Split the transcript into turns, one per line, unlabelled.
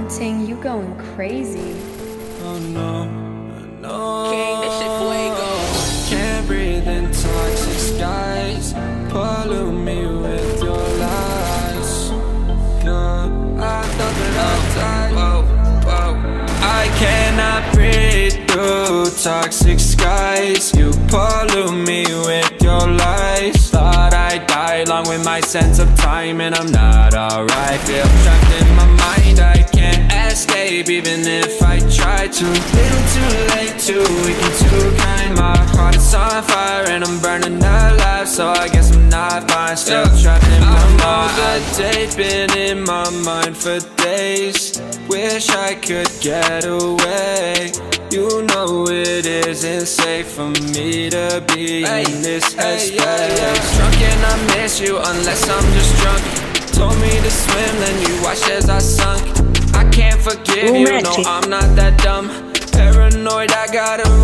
Ting, you going crazy.
Oh no, no.
King, this shit fuego.
Can't breathe in toxic skies. Pollute me with your lies. Yeah, I thought that I'd die. Whoa, whoa. I cannot breathe through toxic skies. You pollute me with your lies. Thought I'd die along with my sense of time, and I'm not alright. Feel trapped in my mind, I can't escape even if I try to. Little too late, too weak and too kind. My heart is on fire and I'm burning alive, so I guess I'm not fine. Still trapped in my mind. The day's been in my mind for days. Wish I could get away. You know it isn't safe for me to be in this headspace. Drunk and I miss you unless I'm just drunk. Told me to swim, then you watched as I sunk. I can't forgive you, no I'm not that dumb. Paranoid, I gotta